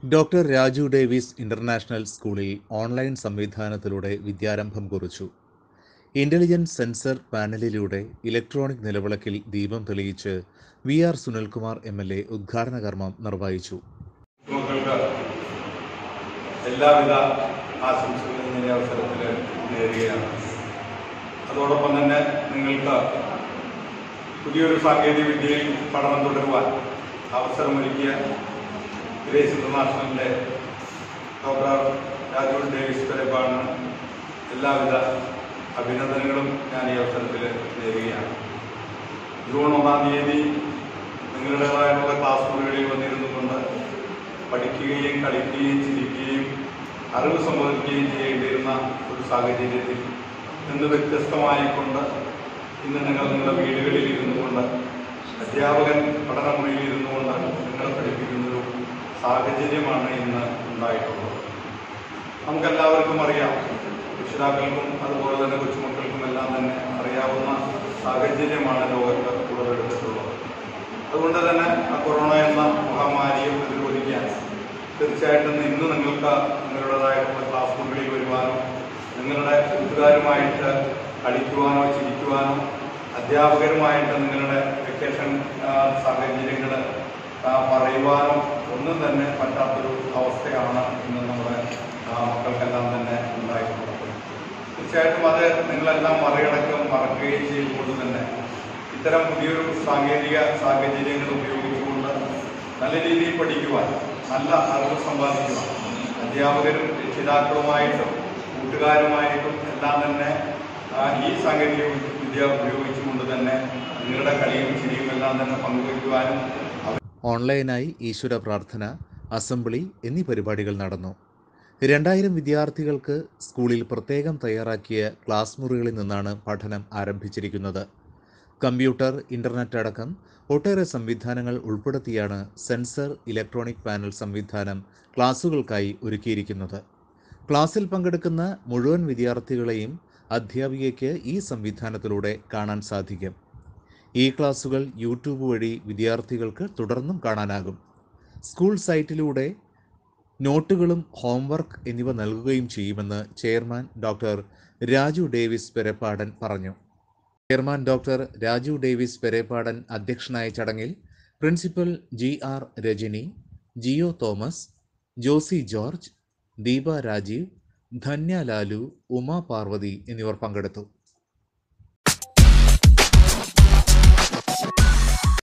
Doctor Raju Davis international സ്കൂളിൽ online സംവിധാനത്തിലൂടെ വിദ്യാരംഭം കുറിച്ചു. ഇന്റലിജന്റ് സെൻസർ പാനലിലൂടെ ഇലക്ട്രോണിക് നിലവിളക്കിൽ ദീപം തെളിയിച്ച് VR സുനിൽകുമാർ MLA ഉദ്ഘാടന കർമ്മം നിർവഹിച്ചു. മക്കൾക്ക് എല്ലാവിധ ആശംസകളും ഈ അവസരത്തിൽ നേരുകയാണ്. അതോടൊപ്പം തന്നെ നിങ്ങൾക്ക് പുതിയൊരു സാങ്കേതിക വിദ്യയിൽ പഠനം തുടരുവാൻ അവസരമൊരുക്കിയ ഗ്രേസ് ഇന്റർനാഷണലിൻ്റെ ഡോക്ടർ രാജു ഡേവിസ് പെരേപ്പാടിന് എല്ലാവിധ അഭിനന്ദനങ്ങളും ഞാൻ ഈ അവസരത്തിൽ നേരുകയാണ്. ജൂൺ 1-ാം തീയതി നിങ്ങളുടേതായിട്ടുള്ള ക്ലാസ് മുറികളിൽ വന്നിരുന്നു കൊണ്ട് പഠിക്കുകയും കളിക്കുകയും ചിരിക്കുകയും അറിവ് സമ്പാദിക്കുകയും ചെയ്യേണ്ടിയിരുന്ന ഒരു സാഹചര്യത്തിൽ നിന്ന് വ്യത്യസ്തമായിക്കൊണ്ട് ഇന്ന് നിങ്ങളുടെ വീടുകളിൽ ഇരുന്നു കൊണ്ട് അധ്യാപകൻ പഠനമുറിയിൽ ഇരുന്നു കൊണ്ട് നിങ്ങളെ പഠിപ്പിക്കുന്നൊരു സാഹചര്യമാണ് ഇന്ന് ഉണ്ടായിട്ടുള്ളത്. നമുക്കെല്ലാവർക്കും അറിയാം, രക്ഷിതാക്കൾക്കും അതുപോലെ തന്നെ കൊച്ചുമക്കൾക്കും എല്ലാം തന്നെ അറിയാവുന്ന സാഹചര്യമാണ് ലോകത്ത് ഉടലെടുത്തിട്ടുള്ളത്. അതുകൊണ്ട് തന്നെ ആ കൊറോണ എന്ന മഹാമാരിയെ പ്രതിരോധിക്കാൻ തീർച്ചയായിട്ടും ഇന്ന് നിങ്ങൾക്ക് നിങ്ങളുടേതായിട്ടുള്ള ക്ലാസ് മുറികളിൽ വരുവാനോ നിങ്ങളുടെ കൂട്ടുകാരുമായിട്ട് കളിക്കുവാനോ ചിരിക്കുവാനോ അധ്യാപകരുമായിട്ട് നിങ്ങളുടെ വെക്കേഷൻ സാഹചര്യങ്ങൾ പറയുവാനോ ഒന്നും തന്നെ പറ്റാത്തൊരു അവസ്ഥയാണ് ഇന്ന് നമ്മുടെ മക്കൾക്കെല്ലാം തന്നെ ഉണ്ടായിട്ടുള്ളത്. തീർച്ചയായിട്ടും അത് നിങ്ങളെല്ലാം മറക്കുകയും ചെയ്തുകൊണ്ട് തന്നെ ഇത്തരം പുതിയൊരു സാങ്കേതിക സാഹചര്യങ്ങൾ ഉപയോഗിച്ചുകൊണ്ട് നല്ല രീതിയിൽ പഠിക്കുവാൻ, നല്ല അറിവ് സമ്പാദിക്കുവാൻ അധ്യാപകരും രക്ഷിതാക്കളുമായിട്ടും കൂട്ടുകാരുമായിട്ടും എല്ലാം തന്നെ ഈ സാങ്കേതിക വിദ്യ ഉപയോഗിച്ചുകൊണ്ട് തന്നെ നിങ്ങളുടെ കളിയും ചിരിയും എല്ലാം തന്നെ പങ്കുവയ്ക്കുവാനും. ഓൺലൈനായി ഈശ്വര പ്രാർത്ഥന, അസംബ്ലി എന്നീ പരിപാടികൾ നടന്നു. 2000 വിദ്യാർത്ഥികൾക്ക് സ്കൂളിൽ പ്രത്യേകം തയ്യാറാക്കിയ ക്ലാസ് മുറികളിൽ നിന്നാണ് പഠനം ആരംഭിച്ചിരിക്കുന്നത്. കമ്പ്യൂട്ടർ, ഇന്റർനെറ്റ് അടക്കം ഒട്ടേറെ സംവിധാനങ്ങൾ ഉൾപ്പെടുത്തിയാണ് സെൻസർ ഇലക്ട്രോണിക് പാനൽ സംവിധാനം ക്ലാസുകൾക്കായി ഒരുക്കിയിരിക്കുന്നത്. ക്ലാസ്സിൽ പങ്കെടുക്കുന്ന മുഴുവൻ വിദ്യാർത്ഥികളെയും അധ്യാപികയ്ക്ക് ഈ സംവിധാനത്തിലൂടെ കാണാൻ സാധിക്കും. ഈ ക്ലാസുകൾ യൂട്യൂബ് വഴി വിദ്യാർത്ഥികൾക്ക് തുടർന്നും കാണാനാകും. സ്കൂൾ സൈറ്റിലൂടെ നോട്ടുകളും ഹോംവർക്ക് എന്നിവ നൽകുകയും ചെയ്യുമെന്ന് chairman doctor Raju Davis Perepadan പറഞ്ഞു. Chairman doctor Raju Davis Perepadan അധ്യക്ഷനായ ചടങ്ങിൽ principal GR Rajani, Jio Thomas, Josy George, Deepa Rajeev, Dhanya Lalu, Uma Parvathy എന്നിവർ പങ്കെടുത്തു.